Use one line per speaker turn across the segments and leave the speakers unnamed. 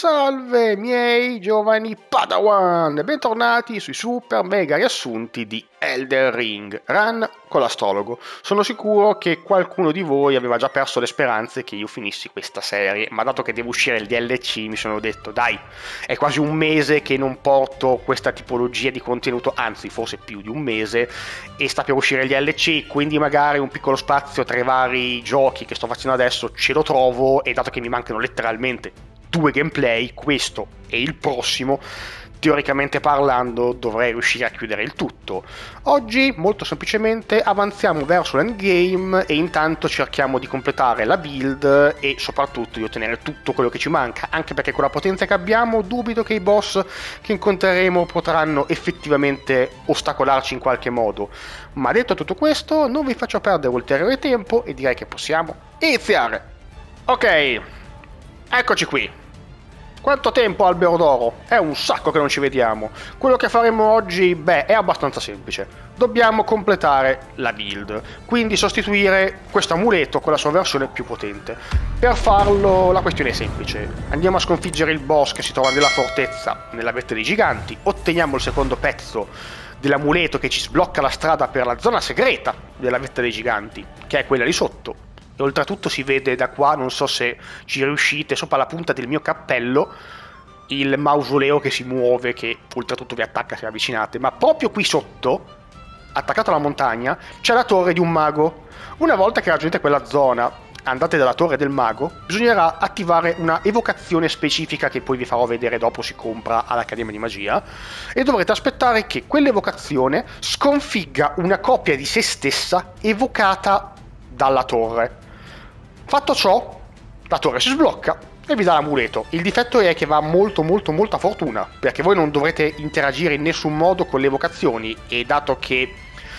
Salve miei giovani Padawan, bentornati sui super mega riassunti di Elden Ring Run con l'astrologo. Sono sicuro che qualcuno di voi aveva già perso le speranze che io finissi questa serie, ma dato che deve uscire il DLC mi sono detto dai, è quasi un mese che non porto questa tipologia di contenuto, anzi forse più di un mese, e sta per uscire il DLC, quindi magari un piccolo spazio tra i vari giochi che sto facendo adesso ce lo trovo, e dato che mi mancano letteralmente 2 gameplay, questo e il prossimo, teoricamente parlando dovrei riuscire a chiudere il tutto. Oggi molto semplicemente avanziamo verso l'endgame e intanto cerchiamo di completare la build e soprattutto di ottenere tutto quello che ci manca, anche perché con la potenza che abbiamo dubito che i boss che incontreremo potranno effettivamente ostacolarci in qualche modo. Ma detto tutto questo non vi faccio perdere ulteriore tempo e direi che possiamo iniziare. Ok, eccoci qui. Quanto tempo, Albero d'Oro? È un sacco che non ci vediamo. Quello che faremo oggi, è abbastanza semplice. Dobbiamo completare la build, quindi sostituire questo amuleto con la sua versione più potente. Per farlo la questione è semplice. Andiamo a sconfiggere il boss che si trova nella fortezza, nella vetta dei giganti, otteniamo il secondo pezzo dell'amuleto che ci sblocca la strada per la zona segreta della vetta dei giganti, che è quella lì sotto. E oltretutto si vede da qua, non so se ci riuscite, sopra la punta del mio cappello, il mausoleo che si muove, che oltretutto vi attacca se avvicinate, ma proprio qui sotto, attaccato alla montagna, c'è la torre di un mago. Una volta che raggiungete quella zona, andate dalla torre del mago, bisognerà attivare una evocazione specifica che poi vi farò vedere dopo, si compra all'Accademia di Magia, e dovrete aspettare che quell'evocazione sconfigga una copia di se stessa evocata dalla torre. Fatto ciò, la torre si sblocca e vi dà l'amuleto. Il difetto è che va molta fortuna, perché voi non dovrete interagire in nessun modo con le evocazioni, e dato che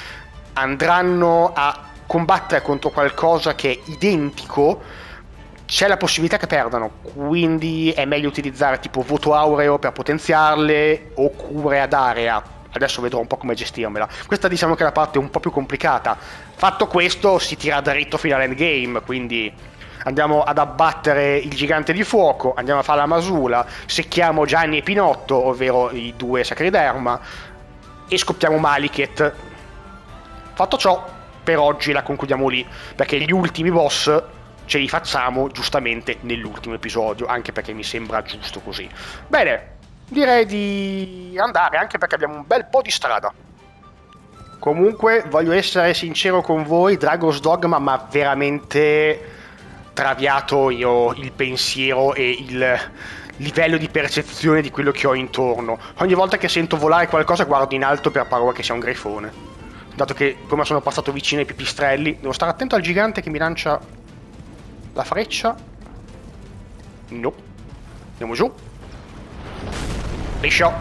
andranno a combattere contro qualcosa che è identico, c'è la possibilità che perdano, quindi è meglio utilizzare tipo voto aureo per potenziarle o cure ad area. Adesso vedrò un po' come gestirmela. Questa diciamo che è la parte un po' più complicata. Fatto questo si tira dritto fino all'endgame, quindi andiamo ad abbattere il gigante di fuoco, andiamo a fare la masula, secchiamo Gianni e Pinotto, ovvero i 2 Sacriderma, e scoppiamo Maliketh. Fatto ciò, per oggi la concludiamo lì, perché gli ultimi boss ce li facciamo giustamente nell'ultimo episodio, anche perché mi sembra giusto così. Bene, direi di andare, anche perché abbiamo un bel po' di strada. Comunque voglio essere sincero con voi, Dragon's Dogma mi ha veramente traviato io il pensiero e il livello di percezione di quello che ho intorno. Ogni volta che sento volare qualcosa guardo in alto per paura che sia un grifone, dato che come sono passato vicino ai pipistrelli devo stare attento al gigante che mi lancia la freccia. No, andiamo giù. Liscio.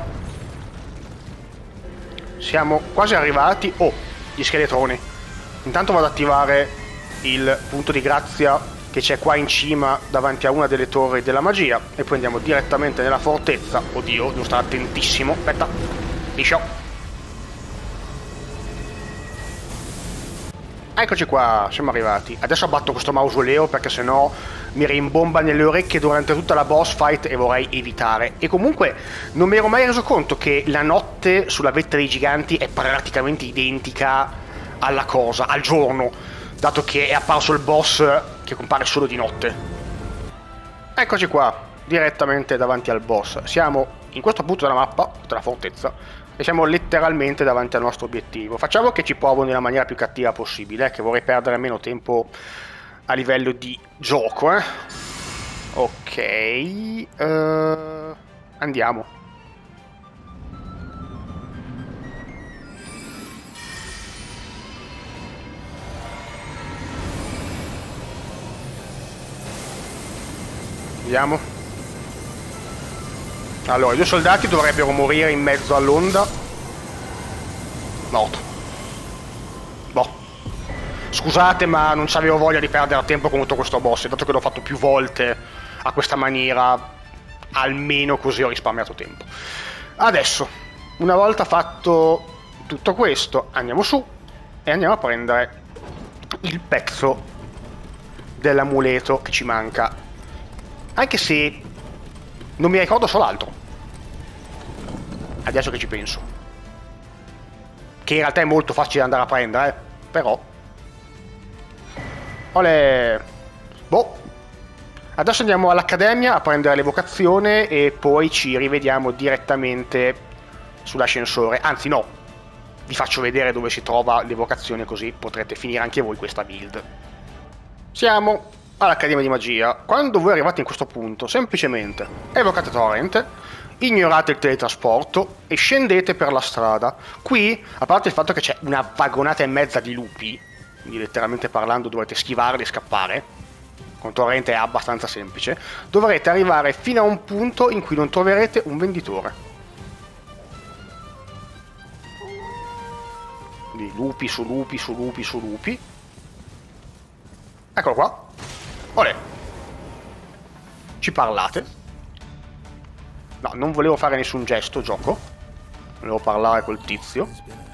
Siamo quasi arrivati. Oh, gli scheletroni. Intanto vado ad attivare il punto di grazia che c'è qua in cima davanti a una delle torri della magia, e poi andiamo direttamente nella fortezza. Oddio, devo stare attentissimo. Aspetta. Liscio. Eccoci qua, siamo arrivati. Adesso abbatto questo mausoleo perché sennò mi rimbomba nelle orecchie durante tutta la boss fight e vorrei evitare. E comunque non mi ero mai reso conto che la notte sulla vetta dei giganti è praticamente identica alla cosa, al giorno, dato che è apparso il boss che compare solo di notte. Eccoci qua, direttamente davanti al boss. Siamo in questo punto della mappa, della fortezza, e siamo letteralmente davanti al nostro obiettivo. Facciamo che ci provo nella maniera più cattiva possibile, che vorrei perdere meno tempo a livello di gioco, Ok, andiamo. Andiamo. Allora, i 2 soldati dovrebbero morire in mezzo all'onda. Morto. Boh. Scusate, ma non c'avevo voglia di perdere tempo contro questo boss, dato che l'ho fatto più volte a questa maniera, almeno così ho risparmiato tempo. Adesso, una volta fatto tutto questo, andiamo su e andiamo a prendere il pezzo dell'amuleto che ci manca. Anche se Non mi ricordo solo altro. Adesso che ci penso. Che in realtà è molto facile andare a prendere, però. Olè. Boh. Adesso andiamo all'accademia a prendere l'evocazione e poi ci rivediamo direttamente sull'ascensore. Anzi no, vi faccio vedere dove si trova l'evocazione così potrete finire anche voi questa build. Siamo all'Accademia di Magia. Quando voi arrivate in questo punto, semplicemente evocate Torrent, ignorate il teletrasporto e scendete per la strada. Qui, a parte il fatto che c'è una vagonata e mezza di lupi, quindi letteralmente parlando dovrete schivarli e scappare, con Torrent è abbastanza semplice, dovrete arrivare fino a un punto in cui non troverete un venditore. Quindi lupi su lupi su lupi su lupi. Eccolo qua. Olè. Ci parlate. No, non volevo fare nessun gesto, gioco. Volevo parlare col tizio.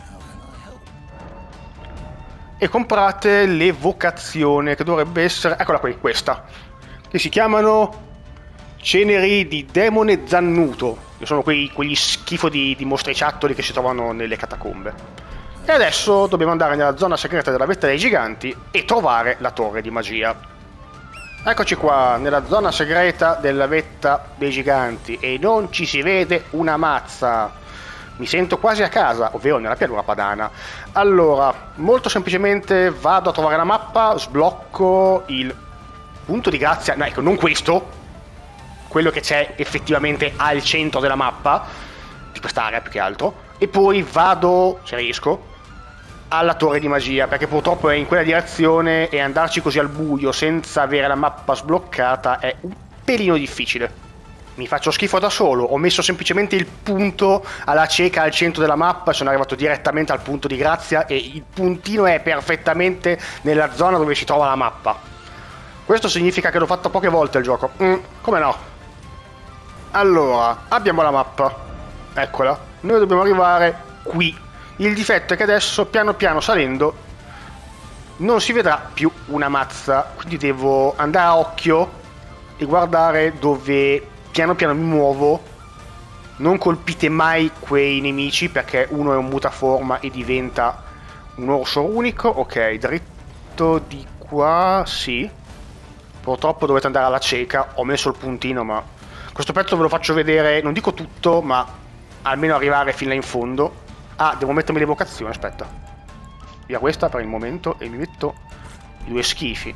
E comprate l'evocazione, che dovrebbe essere... Eccola qui, questa. Che si chiamano Ceneri di Demone Zannuto. Che sono quegli schifo di mostriciattoli che si trovano nelle catacombe. E adesso dobbiamo andare nella zona segreta della Vetta dei Giganti e trovare la Torre di Magia. Eccoci qua, nella zona segreta della Vetta dei Giganti. E non ci si vede una mazza. Mi sento quasi a casa, ovvero nella pianura padana. Allora, molto semplicemente vado a trovare la mappa, sblocco il punto di grazia, no ecco, non questo, quello che c'è effettivamente al centro della mappa, di quest'area più che altro, e poi vado, se riesco, alla Torre di Magia, perché purtroppo è in quella direzione e andarci così al buio senza avere la mappa sbloccata è un pelino difficile. Mi faccio schifo da solo, ho messo semplicemente il punto alla cieca al centro della mappa, sono arrivato direttamente al punto di grazia e il puntino è perfettamente nella zona dove si trova la mappa. Questo significa che l'ho fatto poche volte il gioco. Come no? Allora, abbiamo la mappa. Eccola. Noi dobbiamo arrivare qui. Il difetto è che adesso, piano piano salendo, non si vedrà più una mazza. Quindi devo andare a occhio e guardare dove... piano piano mi muovo. Non colpite mai quei nemici perché uno è un mutaforma e diventa un orso unico. Ok, dritto di qua, sì. Purtroppo dovete andare alla cieca. Ho messo il puntino, ma questo pezzo ve lo faccio vedere, non dico tutto, ma almeno arrivare fino là in fondo. Ah, devo mettermi l'evocazione, aspetta. Via questa per il momento e mi metto i due schifi.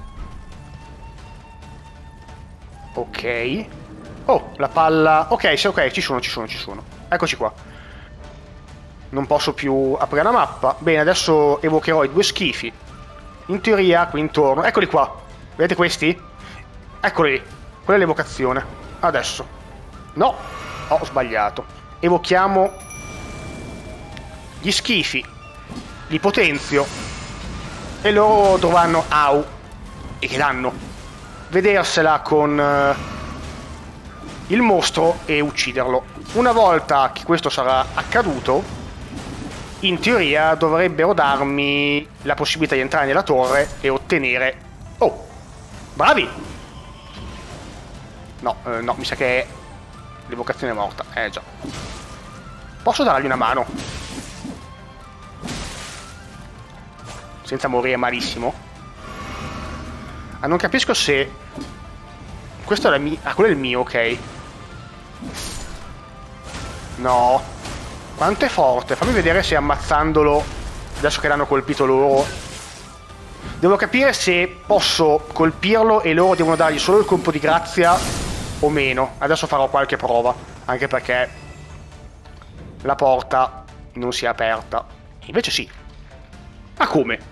Ok. Oh, la palla... Ok, sì, ok, ci sono. Eccoci qua. Non posso più aprire la mappa. Bene, adesso evocherò i due schifi. In teoria, qui intorno... Eccoli qua. Vedete questi? Eccoli. Quella è l'evocazione. Adesso. No, ho sbagliato. Evochiamo gli schifi. Li potenzio. E loro dovranno... Au. E che danno. Vedersela con... il mostro e ucciderlo. Una volta che questo sarà accaduto, in teoria dovrebbero darmi la possibilità di entrare nella torre e ottenere... Oh, bravi! No, no, mi sa che l'evocazione è morta. Già. Posso dargli una mano? Senza morire malissimo? Ah, non capisco se... Questo è quello è il mio, ok. No. Quanto è forte? Fammi vedere se ammazzandolo, adesso che l'hanno colpito loro. Devo capire se posso colpirlo e loro devono dargli solo il colpo di grazia o meno. Adesso farò qualche prova, anche perché la porta non si è aperta. Invece sì. Ma come?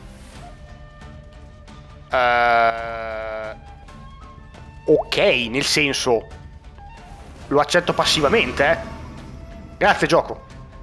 Ok, nel senso... Lo accetto passivamente, eh. Grazie, gioco.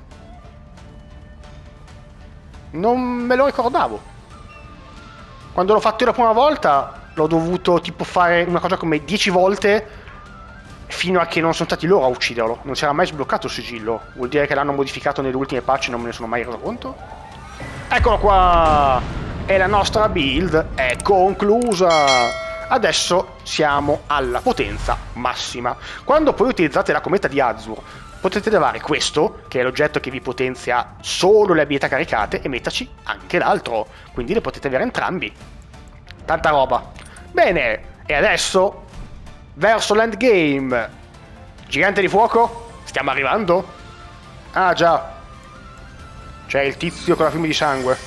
Non me lo ricordavo. Quando l'ho fatto io la prima volta, l'ho dovuto tipo fare una cosa come 10 volte fino a che non sono stati loro a ucciderlo. Non si era mai sbloccato il sigillo. Vuol dire che l'hanno modificato nelle ultime patch e non me ne sono mai reso conto? Eccolo qua! E la nostra build è conclusa! Adesso siamo alla potenza massima. Quando poi utilizzate la cometa di Azur, potete levare questo, che è l'oggetto che vi potenzia solo le abilità caricate, e metterci anche l'altro. Quindi le potete avere entrambi. Tanta roba. Bene, e adesso verso l'endgame. Gigante di fuoco? Stiamo arrivando? Ah già. C'è il tizio con la fiume di sangue.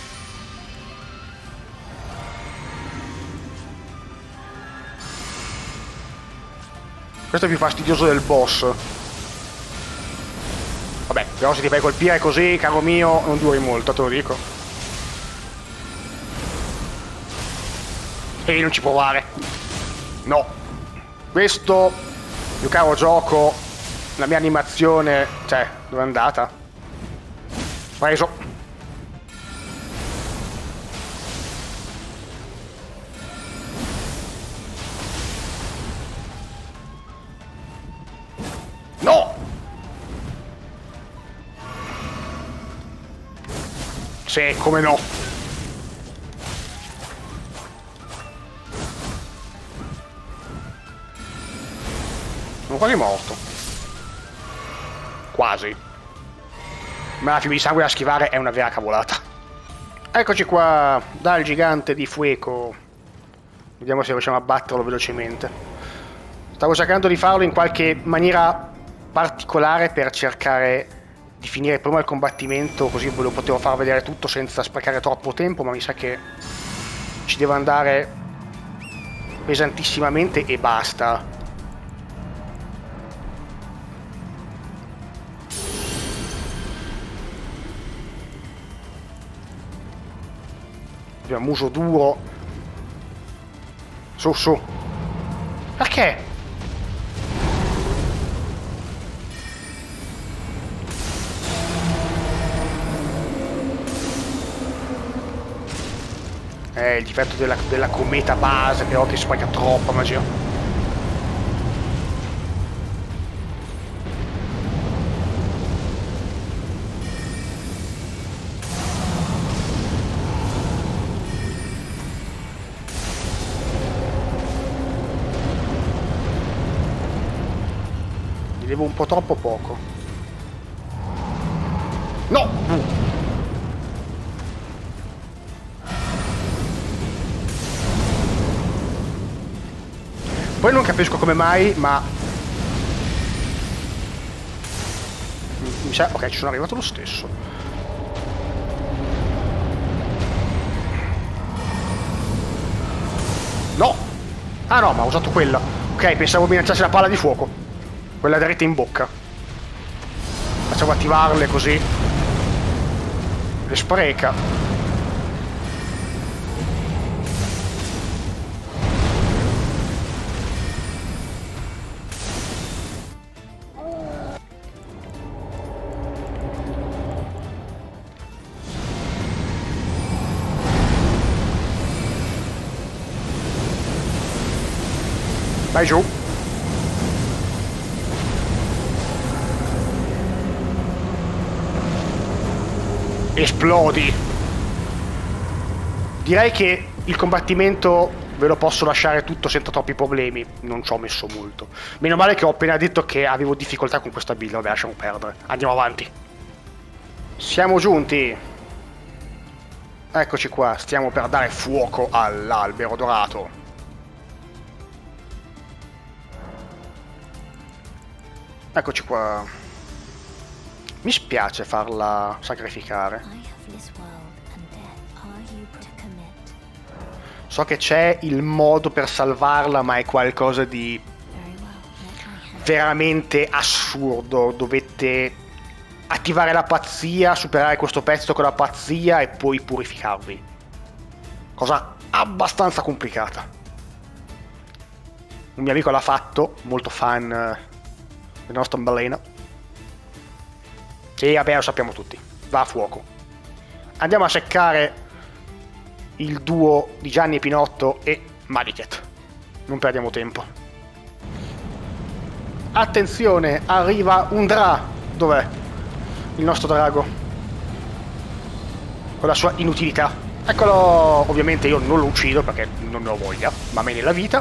Questo è più fastidioso del boss. Vabbè, però se ti fai colpire così, caro mio, non duri molto, te lo dico. E non ci provare. No. Questo, mio caro gioco, la mia animazione... Cioè, dove è andata? Preso. No! Sì, come no? Sono quasi morto. Quasi. Ma la fiume di sangue da schivare è una vera cavolata. Eccoci qua, dal gigante di fuoco. Vediamo se riusciamo a batterlo velocemente. Stavo cercando di farlo in qualche maniera particolare per cercare di finire prima il combattimento, così ve lo potevo far vedere tutto senza sprecare troppo tempo, ma mi sa che ci devo andare pesantissimamente e basta. Abbiamo muso duro. Su, su. Perché? Il difetto della cometa base, però che spreca troppa magia. Gli devo un po' troppo poco. No! Poi non capisco come mai, ma... mi sa... ok, ci sono arrivato lo stesso. No! Ah no, ma ho usato quella. Ok, pensavo minacciassi la palla di fuoco. Quella dritta in bocca. Facciamo attivarle così. Le spreca. Vai giù. Esplodi. Direi che il combattimento ve lo posso lasciare tutto senza troppi problemi. Non ci ho messo molto. Meno male che ho appena detto che avevo difficoltà con questa build. Vabbè, lasciamo perdere. Andiamo avanti. Siamo giunti. Eccoci qua. Stiamo per dare fuoco all'albero dorato. Eccoci qua. Mi spiace farla sacrificare. So che c'è il modo per salvarla, ma è qualcosa di veramente assurdo. Dovete attivare la pazzia, superare questo pezzo con la pazzia e poi purificarvi. Cosa abbastanza complicata. Un mio amico l'ha fatto, molto fan del nostro balena. E vabbè, lo sappiamo tutti. Va a fuoco. Andiamo a seccare il duo di Gianni e Pinotto e Maliket. Non perdiamo tempo. Attenzione, arriva un Dra. Dov'è? Il nostro drago. Con la sua inutilità. Eccolo. Ovviamente io non lo uccido perché non ne ho voglia. ma me nella vita.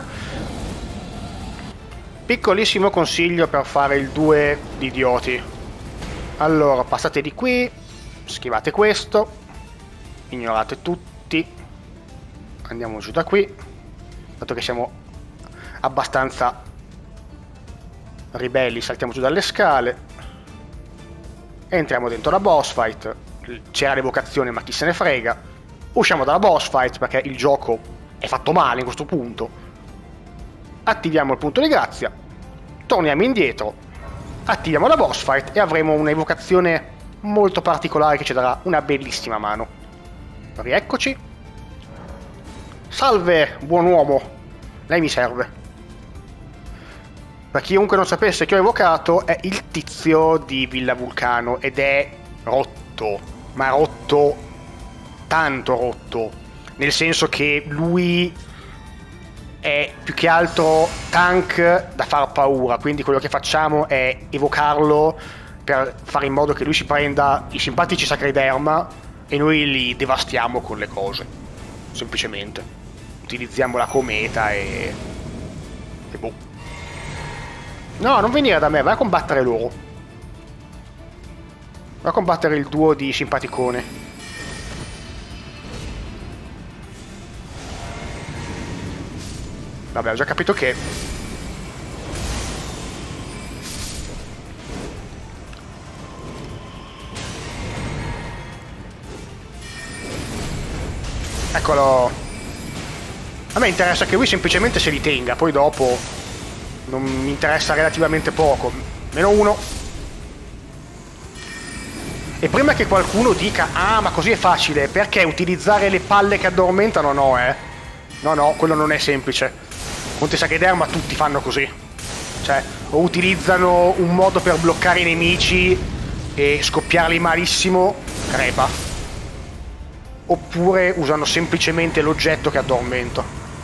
Piccolissimo consiglio per fare il 2 di idioti. Allora, passate di qui, schivate questo, ignorate tutti, andiamo giù da qui, dato che siamo abbastanza ribelli, saltiamo giù dalle scale, entriamo dentro la boss fight, c'era l'evocazione ma chi se ne frega, usciamo dalla boss fight perché il gioco è fatto male in questo punto, attiviamo il punto di grazia, torniamo indietro, attiviamo la boss fight e avremo un'evocazione molto particolare che ci darà una bellissima mano. Rieccoci. Salve, buon uomo, lei mi serve. Per chiunque non sapesse che ho evocato, è il tizio di Villa Vulcano ed è rotto, ma rotto, tanto rotto, nel senso che lui è più che altro tank da far paura, quindi quello che facciamo è evocarlo per fare in modo che lui si prenda i simpatici Sacrederma e noi li devastiamo con le cose, semplicemente utilizziamo la cometa e boh. No, non venire da me, vai a combattere loro. Vai a combattere il duo di simpaticone. Vabbè, ho già capito che... Eccolo. A me interessa che lui semplicemente se li tenga, poi dopo... non mi interessa relativamente poco. -1. E prima che qualcuno dica ah ma così è facile, perché utilizzare le palle che addormentano? No, no, quello non è semplice. Conte Sacrederma tutti fanno così, cioè o utilizzano un modo per bloccare i nemici e scoppiarli malissimo, crepa, oppure usano semplicemente l'oggetto che addormenta.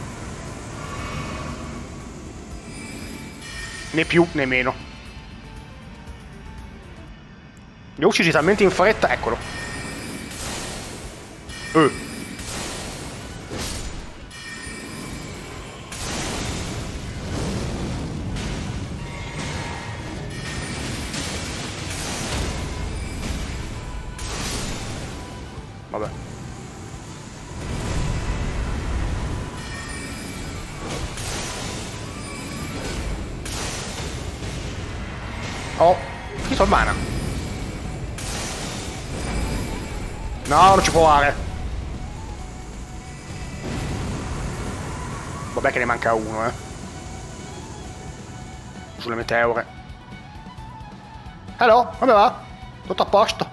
Né più né meno. Li ho uccisi talmente in fretta, eccolo. Vabbè. Oh, finito il mana. No, non ci può fare. Vabbè che ne manca uno, sulle meteore. Hello, come va? Tutto a posto.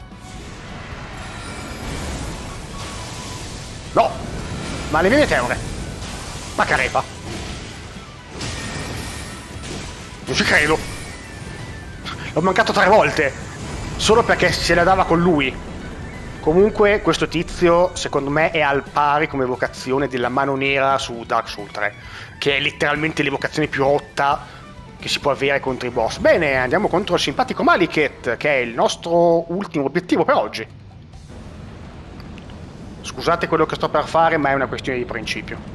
No, ma le mie meteore. Ma carepa. Non ci credo. L'ho mancato 3 volte. Solo perché se la dava con lui. Comunque questo tizio secondo me è al pari come evocazione della mano nera su Dark Souls 3, che è letteralmente l'evocazione più rotta che si può avere contro i boss. Bene, andiamo contro il simpatico Maliket, che è il nostro ultimo obiettivo per oggi. Scusate quello che sto per fare, ma è una questione di principio.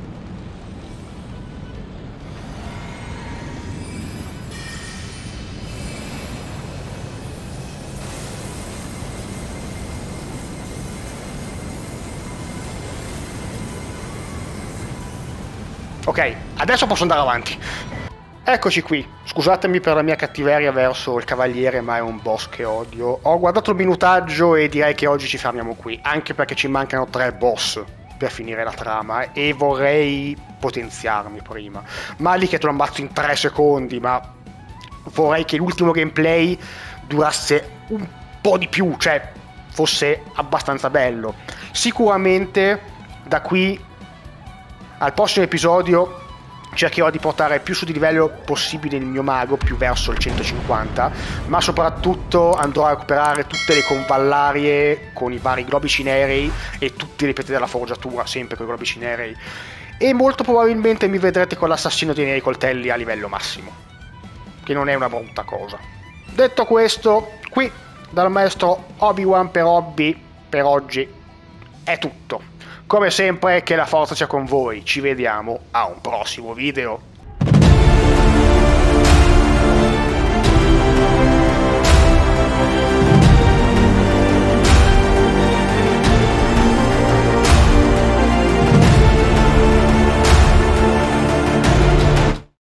Ok, adesso posso andare avanti. Eccoci qui, scusatemi per la mia cattiveria verso il cavaliere, ma è un boss che odio. Ho guardato il minutaggio e direi che oggi ci fermiamo qui, anche perché ci mancano 3 boss per finire la trama e vorrei potenziarmi prima. Mali che te lo ammazzo in 3 secondi, ma vorrei che l'ultimo gameplay durasse un po' di più, cioè fosse abbastanza bello. Sicuramente da qui al prossimo episodio cercherò di portare più su di livello possibile il mio mago, più verso il 150, ma soprattutto andrò a recuperare tutte le convallarie con i vari globi cinerei e tutte le pietre della forgiatura, sempre con i globi cinerei, e molto probabilmente mi vedrete con l'assassino dei neri coltelli a livello massimo, che non è una brutta cosa. Detto questo, qui dal maestro Obi-Wan per Hobby per oggi è tutto. Come sempre, che la forza sia con voi, ci vediamo a un prossimo video.